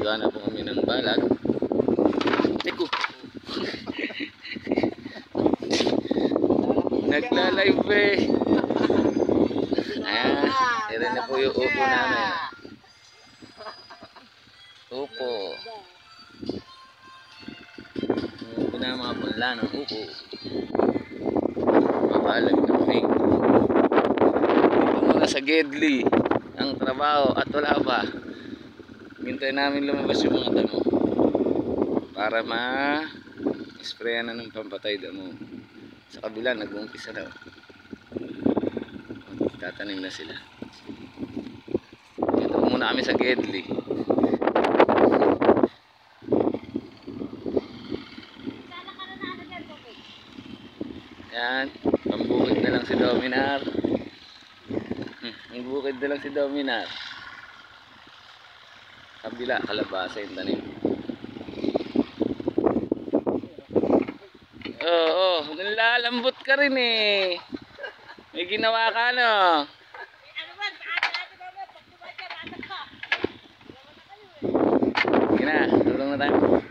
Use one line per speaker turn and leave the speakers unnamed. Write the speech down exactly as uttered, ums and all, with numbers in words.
Gagana po kami ng balag. Teko. Nagla-live eh. Ayan. Ayan na po yung upo namin. Upo. Upo na mga punla ng upo. Mabalag na kami. Dito muna sa Gedli ang trabaho at wala pa. Hintay namin lumabas yung mga damo para ma-sprayan na ng pampatay damo. Sa kabila nag-uumpisa na. Tatanim na sila. Dito muna kami sa Gedli. Yan, pambukid na lang si Dominar. Hmm, pambukid na lang si Dominar. Kabila, kalabasa yung tanim. Oo, oh, nalalambot ka rin eh. May ginawa ka no. Sige na, tulong na tayo.